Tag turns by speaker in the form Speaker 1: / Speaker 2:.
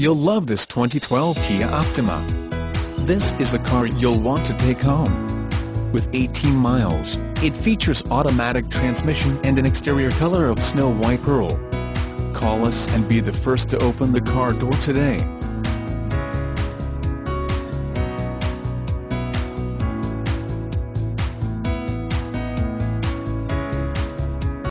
Speaker 1: You'll love this 2012 Kia Optima. This is a car you'll want to take home. With 18 miles, it features automatic transmission and an exterior color of snow white pearl. Call us and be the first to open the car door today.